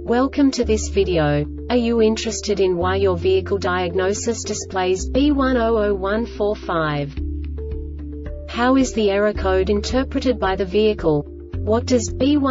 Welcome to this video. Are you interested in why your vehicle diagnosis displays B100145? How is the error code interpreted by the vehicle? What does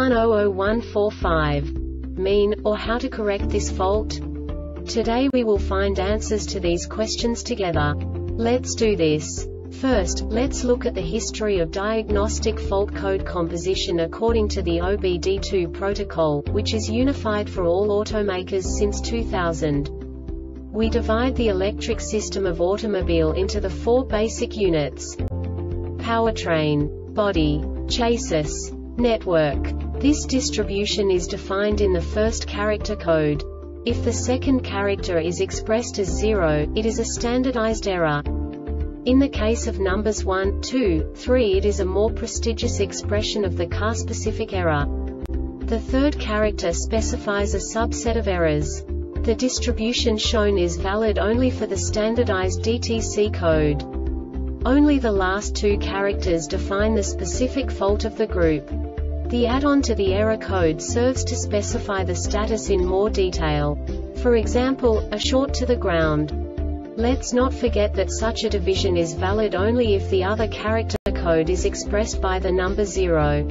B100145 mean, or how to correct this fault? Today we will find answers to these questions together. Let's do this. First, let's look at the history of diagnostic fault code composition according to the OBD2 protocol, which is unified for all automakers since 2000. We divide the electric system of automobile into the four basic units: powertrain, body, chassis, network. This distribution is defined in the first character code. If the second character is expressed as 0, it is a standardized error. In the case of numbers 1, 2, 3, it is a more prestigious expression of the car-specific error. The third character specifies a subset of errors. The distribution shown is valid only for the standardized DTC code. Only the last two characters define the specific fault of the group. The add-on to the error code serves to specify the status in more detail. For example, a short to the ground. Let's not forget that such a division is valid only if the other character code is expressed by the number 0.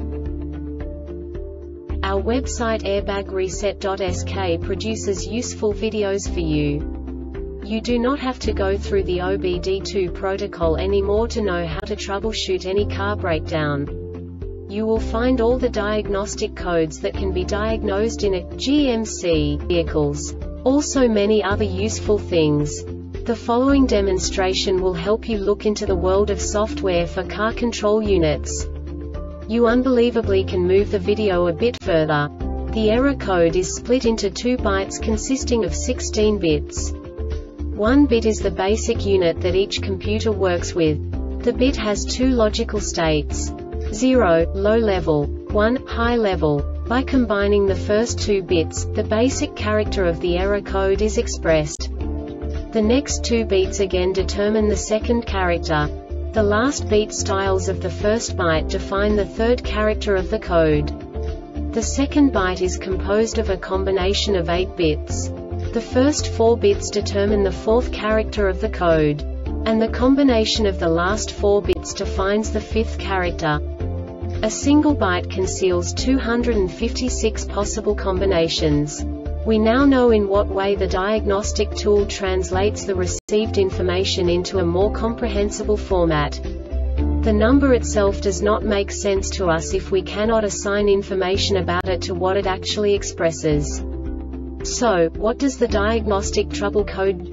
Our website airbagreset.sk produces useful videos for you. You do not have to go through the OBD2 protocol anymore to know how to troubleshoot any car breakdown. You will find all the diagnostic codes that can be diagnosed in a GMC vehicles. Also many other useful things. The following demonstration will help you look into the world of software for car control units. You unbelievably can move the video a bit further. The error code is split into 2 bytes consisting of 16 bits. 1 bit is the basic unit that each computer works with. The bit has 2 logical states: 0, low level, 1, high level. By combining the first 2 bits, the basic character of the error code is expressed. The next 2 beats again determine the second character. The last beat styles of the first byte define the third character of the code. The second byte is composed of a combination of 8 bits. The first 4 bits determine the fourth character of the code. And the combination of the last 4 bits defines the fifth character. A single byte conceals 256 possible combinations. We now know in what way the diagnostic tool translates the received information into a more comprehensible format. The number itself does not make sense to us if we cannot assign information about it to what it actually expresses. So, what does the diagnostic trouble code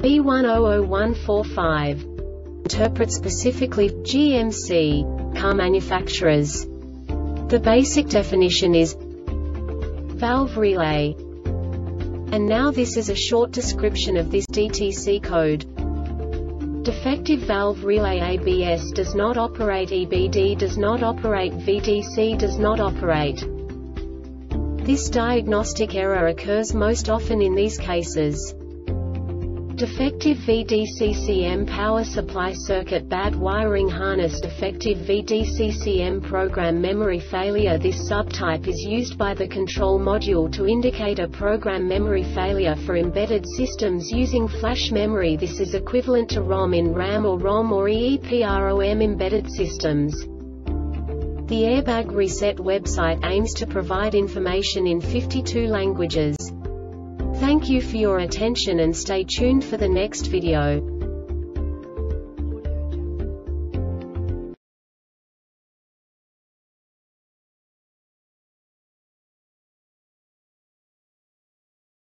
B100145 interpret specifically for GMC car manufacturers? The basic definition is valve relay. And now this is a short description of this DTC code. Defective valve relay ABS does not operate, EBD does not operate, VDC does not operate. This diagnostic error occurs most often in these cases: defective VDCCM power supply circuit, bad wiring harness, defective VDCCM program memory failure. This subtype is used by the control module to indicate a program memory failure for embedded systems using flash memory. This is equivalent to ROM in RAM or ROM or EEPROM embedded systems. The Airbag Reset website aims to provide information in 52 languages. Thank you for your attention and stay tuned for the next video.